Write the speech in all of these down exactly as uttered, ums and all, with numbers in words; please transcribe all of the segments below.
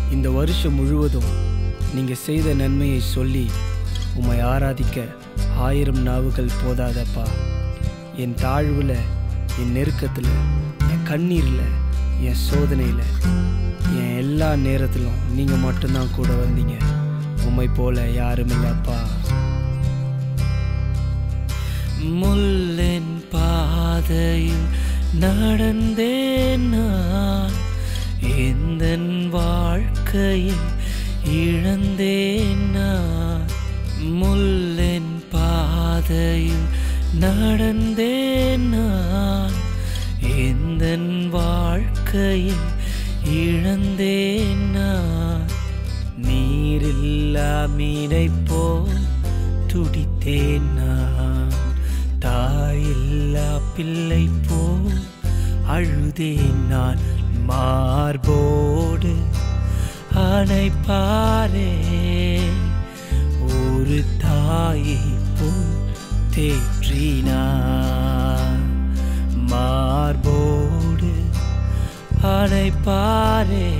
இந்த வருஷம் முழுவதும் நீங்கள் செய்த நன்மையை சொல்லி உம்மை ஆராதிக்க ஆயிரம் நாவுகள் போதாதப்பா. என் தாழ்வில், என் நெருக்கத்தில், என் கண்ணீரில், என் சோதனையில், என் எல்லா நேரத்திலும் நீங்கள் மட்டும்தான் கூட வந்தீங்க. உம்மை போல யாரும் இல்லப்பா. முள்ளின் பாதையில் நடந்தேன் நான், எந்தன் வாழ்க்கையை இழந்தேன் நான். முள்ளின் பாதையில் நடந்தேன் நான், எந்தன் வாழ்க்கையை இழந்தேன் நான். நீரில்லா மீனை போல் துடித்தேன் நான், தாயில்லா பிள்ளை போல் அழுதேன் நான். மார்போடு அணைப்பாரே, ஒரு தாயை போல் தேற்றினார். மார்போடு அணைப்பாரே,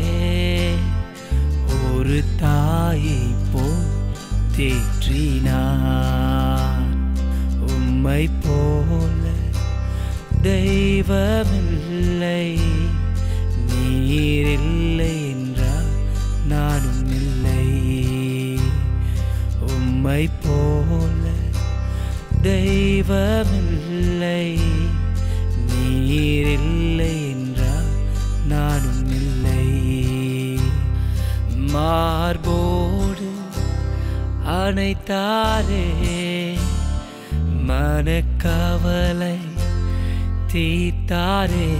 ஒரு தாயை போல் தேற்றினார். உம்மை போல தெய்வமில்லை, நீரில்லை என்றால் நானும் இல்லை. உம்மை போல தெய்வமில்லை, நீரில்லை என்றால் நானும் இல்லை. மார்போடு அணைத்தாரே, மனக்கவலை தீர்த்தாரே.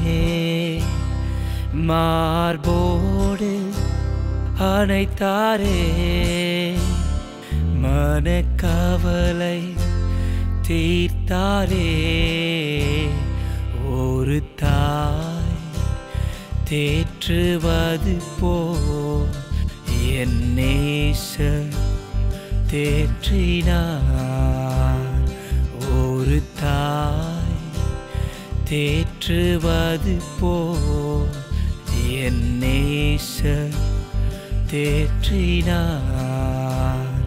மார்போடு அணைத்தாரே, மனக்கவலை தீர்த்தாரே. ஒரு தாய் தேற்றுவது போல் என் நேசர் தேற்றினார். ஒரு தாய் தேற்றுவது போல் என் நேசர் தேற்றினார்.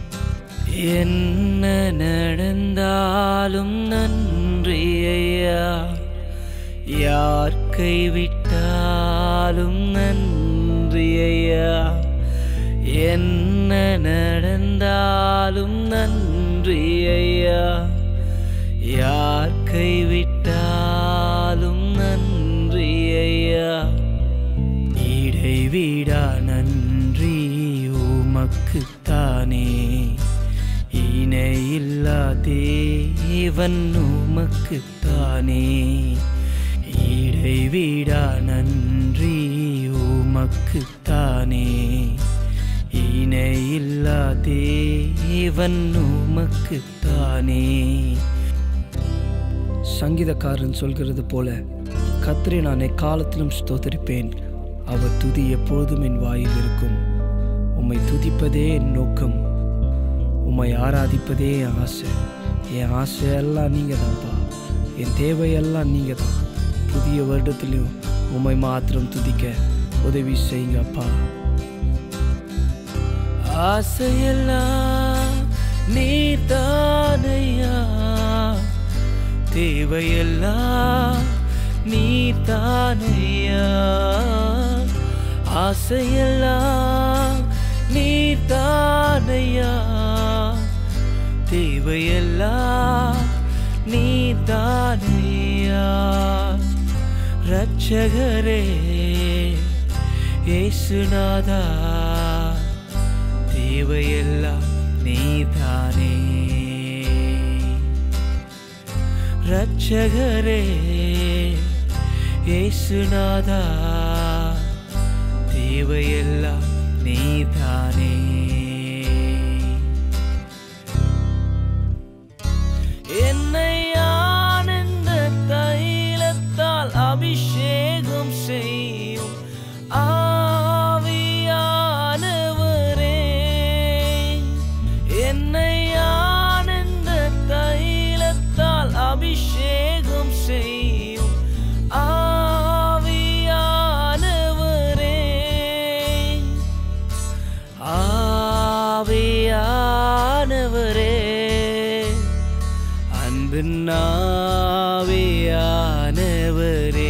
என்ன நடந்தாலும் நன்றி ஐயா, யார் கைவிட்டாலும் நன்றி ஐயா. என்ன நடந்தாலும் நன்றி ஐயா, யார் கைவிட்டாலும் நன்றி ஐயா. இடைவிடா நன்றி உமக்குத்தானே, இணையில்லா தேவன் உமக்குத்தானே. இடைவிடா நன்றி உமக்குத்தானே, இணையில்லா தேவன் உமக்குத்தானே. சங்கீதக்காரன் சொல்கிறது போல, கர்த்தரை நான் எக்காலத்திலும் ஸ்தோத்திரிப்பேன், அவர் துதி எப்பொழுதும் என் வாயில் இருக்கும். உம்மை துதிப்பதே என் நோக்கம், உம்மை ஆராதிப்பதே என் ஆசை. என் ஆசையெல்லாம் நீங்கள் தான்ப்பா, என் தேவையெல்லாம் நீங்கள் தான். புதிய வருடத்திலையும் உம்மை மாத்திரம் துதிக்க உதவி செய்யுங்கப்பா. ஆசையெல்லாம் நீர்தானையா, தேவையெல்லாம் நீர்தானையா. ஆசையெல்லாம் நீர்தானையா, தேவையெல்லாம் நீர்தானையா. ரட்சகரே இயேசுநாதா, தேவையெல்லாம் நீதானே. ரட்சகரே இயேசுநாதா, தேவையெல்லாம் நீதானே. என்னை ஆனந்த தைலத்தால் அபிஷேகம் செய்யும் ஆவியானவரே, என்னை ஆனந்த தைலத்தால் அபிஷேகம் செய்யும் ஆவியானவரே. அன்பின் ஆவியானவரே